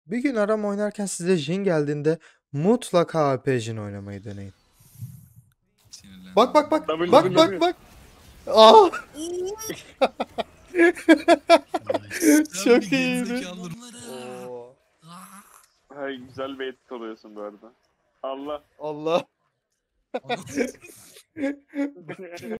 Bir gün aram oynarken size Jhin geldiğinde mutlaka AP Jhin oynamayı deneyin. Bak Sinirlendim. bak bak. W Bak bak W. bak. Aa, Sen bir çok iyiydi. gerizekalı. Bunlara. Oo. Ah. Hay güzel bir edit oluyorsun bu arada. Allah. Allah. Anam.